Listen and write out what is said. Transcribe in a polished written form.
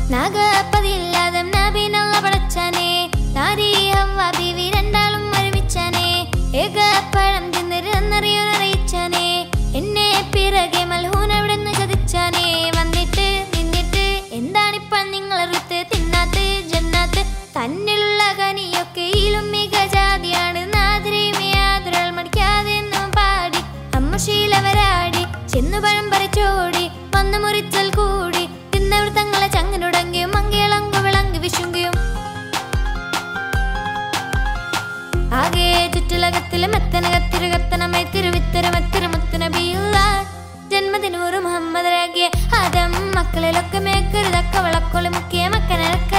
നാഗപ്പതില്ലാതെ നബിനല്ല പടച്ചാനേ നാരി ഹവ്വ ബീവി രണ്ടാളും ഒരുമിച്ചാനേ ഏകപ്പഴം തിന്നറിയാനറിയിച്ചാനേ എന്നെ പിറകെ മൽഹൂൻ എവിടെന്ന് ചതിച്ചാനേ വന്നിട്ട് നിന്നിട്ട് എന്താണിപ്പോൾ നിങ്ങളറുത്ത് തിന്നാത്ത് ജന്നാത്ത് തന്നിലുള്ള കനിയൊക്കെയിലും മികജാതിയാണ് നാദ്രിമിയാതുരൾ മടിക്കാതെന്നും പാടി അമ്മശീലവരാടി ചെന്നു പഴം പറിച്ചോടി വന്നു മുറിച്ചൽ കൂടി തിന്നവർ തങ്ങളെ ചങ്ങനുടങ്ങിയും മങ്കിളങ്കു വിളങ്കി വിശുങ്കിയും ആകെ ചുറ്റുലകത്തിലെ മെത്തനകത്തിരുകത്തനമായി തിരുവിത്തരമത്തിരുമുത്തുനബിയുള്ള ജന്മദിനൂറ് മുഹമ്മദ് രാഗിയ ആദം മക്കളിലൊക്കെ മേക്കരുതക്ക വളക്കൊളി മുക്കിയ മക്കനരക്ക